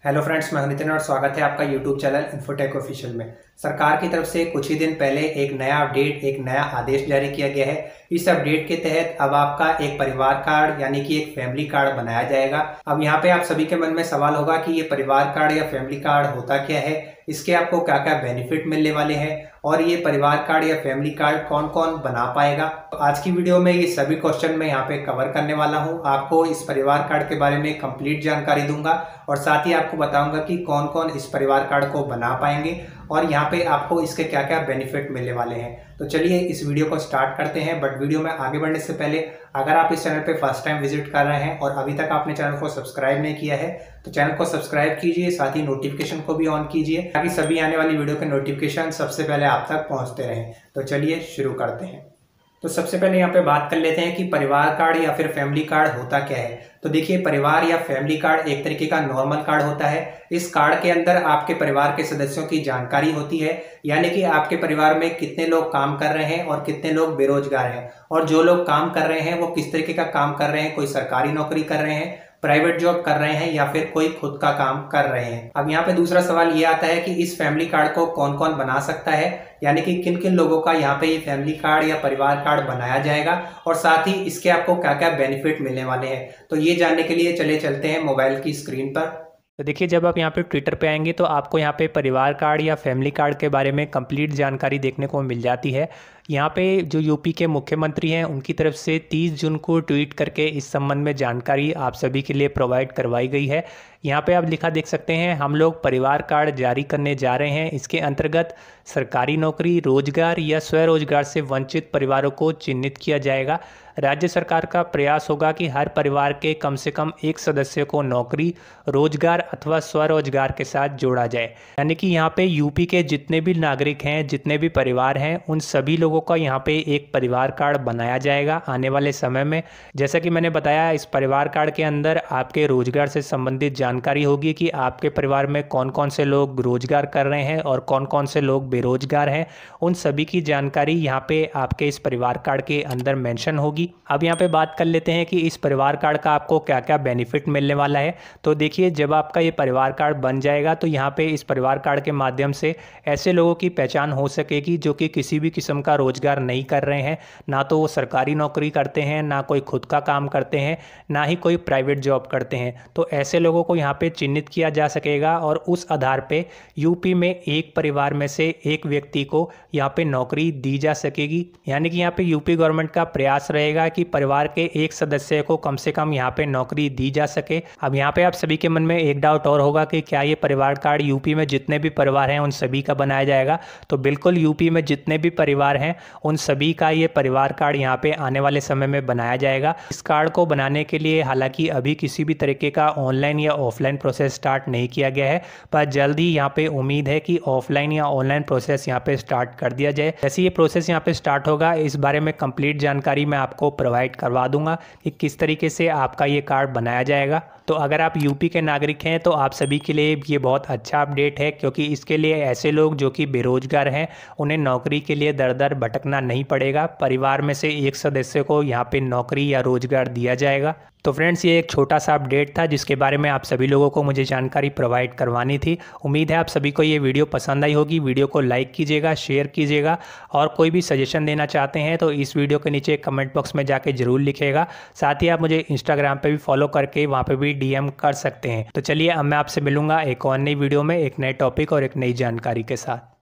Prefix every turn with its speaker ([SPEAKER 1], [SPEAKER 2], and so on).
[SPEAKER 1] Hello friends, मैं नितिन और स्वागत है आपका यूट्यूब चैनल इन्फोटेक ऑफिशियल में। सरकार की तरफ से कुछ ही दिन पहले एक नया अपडेट, एक नया आदेश जारी किया गया है। इस अपडेट के तहत अब आपका एक परिवार कार्ड यानी कि एक फैमिली कार्ड बनाया जाएगा। अब यहाँ पे आप सभी के मन में सवाल होगा कि ये परिवार कार्ड या फैमिली कार्ड होता क्या है, इसके आपको क्या क्या बेनिफिट मिलने वाले हैं और ये परिवार कार्ड या फैमिली कार्ड कौन कौन बना पाएगा। तो आज की वीडियो में ये सभी क्वेश्चन मैं यहाँ पे कवर करने वाला हूँ। आपको इस परिवार कार्ड के बारे में कंप्लीट जानकारी दूंगा और साथ ही आपको बताऊंगा कि कौन कौन इस परिवार कार्ड को बना पाएंगे और यहाँ पे आपको इसके क्या क्या बेनिफिट मिलने वाले हैं। तो चलिए इस वीडियो को स्टार्ट करते हैं। बट वीडियो में आगे बढ़ने से पहले अगर आप इस चैनल पे फर्स्ट टाइम विजिट कर रहे हैं और अभी तक आपने चैनल को सब्सक्राइब नहीं किया है तो चैनल को सब्सक्राइब कीजिए, साथ ही नोटिफिकेशन को भी ऑन कीजिए ताकि सभी आने वाली वीडियो के नोटिफिकेशन सबसे पहले आप तक पहुंचते रहें। तो चलिए शुरू करते हैं। तो सबसे पहले यहाँ पे बात कर लेते हैं कि परिवार कार्ड या फिर फैमिली कार्ड होता क्या है। तो देखिए, परिवार या फैमिली कार्ड एक तरीके का नॉर्मल कार्ड होता है। इस कार्ड के अंदर आपके परिवार के सदस्यों की जानकारी होती है, यानी कि आपके परिवार में कितने लोग काम कर रहे हैं और कितने लोग बेरोजगार हैं, और जो लोग काम कर रहे हैं वो किस तरीके का काम कर रहे हैं, कोई सरकारी नौकरी कर रहे हैं, प्राइवेट जॉब कर रहे हैं या फिर कोई खुद का काम कर रहे हैं। अब यहाँ पे दूसरा सवाल ये आता है कि इस फैमिली कार्ड को कौन कौन बना सकता है, यानी कि किन किन लोगों का यहाँ पे ये फैमिली कार्ड या परिवार कार्ड बनाया जाएगा और साथ ही इसके आपको क्या क्या बेनिफिट मिलने वाले हैं। तो ये जानने के लिए चले चलते हैं मोबाइल की स्क्रीन पर।
[SPEAKER 2] तो देखिए, जब आप यहाँ पे ट्विटर पे आएंगे तो आपको यहाँ पे परिवार कार्ड या फैमिली कार्ड के बारे में कंप्लीट जानकारी देखने को मिल जाती है। यहाँ पे जो यूपी के मुख्यमंत्री हैं उनकी तरफ से 30 जून को ट्वीट करके इस संबंध में जानकारी आप सभी के लिए प्रोवाइड करवाई गई है। यहाँ पे आप लिखा देख सकते हैं, हम लोग परिवार कार्ड जारी करने जा रहे हैं। इसके अंतर्गत सरकारी नौकरी, रोजगार या स्वरोजगार से वंचित परिवारों को चिन्हित किया जाएगा। राज्य सरकार का प्रयास होगा कि हर परिवार के कम से कम एक सदस्य को नौकरी, रोजगार अथवा स्वरोजगार के साथ जोड़ा जाए। यानी कि यहाँ पे यूपी के जितने भी नागरिक हैं, जितने भी परिवार हैं, उन सभी लोगों का यहाँ पे एक परिवार कार्ड बनाया जाएगा आने वाले समय में। जैसा कि मैंने बताया, इस परिवार कार्ड के अंदर आपके रोजगार से संबंधित जानकारी होगी कि आपके परिवार में कौन कौन से लोग रोजगार कर रहे हैं और कौन कौन से लोग बेरोजगार हैं। उन सभी की जानकारी यहाँ पे आपके इस परिवार कार्ड के अंदर मेंशन होगी। अब यहाँ पे बात कर लेते हैं कि इस परिवार कार्ड का आपको क्या क्या बेनिफिट मिलने वाला है। तो देखिए, जब आपका ये परिवार कार्ड बन जाएगा तो यहाँ पे इस परिवार कार्ड के माध्यम से ऐसे लोगों की पहचान हो सकेगी जो कि किसी भी किस्म का रोजगार नहीं कर रहे हैं, ना तो वो सरकारी नौकरी करते हैं, ना कोई खुद का काम करते हैं, ना ही कोई प्राइवेट जॉब करते हैं। तो ऐसे लोगों को यहाँ पे चिन्हित किया जा सकेगा और उस आधार पे यूपी में एक परिवार में से एक व्यक्ति को यहाँ पे नौकरी दी जा सकेगी। यानी कि यहाँ पे यूपी गवर्नमेंट का प्रयास रहेगा कि परिवार के एक सदस्य को कम से कम यहाँ पे नौकरी दी जा सके। अब यहाँ पे आप सभी के मन में एक डाउट और होगा कि क्या ये परिवार कार्ड यूपी में जितने भी परिवार हैं उन सभी का बनाया जाएगा। तो बिल्कुल, यूपी में जितने भी परिवार हैं उन सभी का ये परिवार कार्ड यहाँ पे आने वाले समय में बनाया जाएगा। इस कार्ड को बनाने के लिए हालांकि अभी किसी भी तरीके का ऑनलाइन या ऑफलाइन प्रोसेस स्टार्ट नहीं किया गया है, पर जल्द ही यहाँ पे उम्मीद है कि ऑफलाइन या ऑनलाइन प्रोसेस यहाँ पे स्टार्ट कर दिया जाए। जैसे ये प्रोसेस यहाँ पे स्टार्ट होगा, इस बारे में कंप्लीट जानकारी मैं आपको प्रोवाइड करवा दूंगा कि किस तरीके से आपका ये कार्ड बनाया जाएगा। तो अगर आप यूपी के नागरिक हैं तो आप सभी के लिए ये बहुत अच्छा अपडेट है, क्योंकि इसके लिए ऐसे लोग जो कि बेरोजगार हैं उन्हें नौकरी के लिए दर दर भटकना नहीं पड़ेगा। परिवार में से एक सदस्य को यहाँ पे नौकरी या रोजगार दिया जाएगा। तो फ्रेंड्स, ये एक छोटा सा अपडेट था जिसके बारे में आप सभी लोगों को मुझे जानकारी प्रोवाइड करवानी थी। उम्मीद है आप सभी को ये वीडियो पसंद आई होगी। वीडियो को लाइक कीजिएगा, शेयर कीजिएगा और कोई भी सजेशन देना चाहते हैं तो इस वीडियो के नीचे कमेंट बॉक्स में जाके जरूर लिखिएगा। साथ ही आप मुझे इंस्टाग्राम पे भी फॉलो करके वहाँ पे भी डीएम कर सकते हैं। तो चलिए, अब मैं आपसे मिलूंगा एक और नई वीडियो में एक नए टॉपिक और एक नई जानकारी के साथ।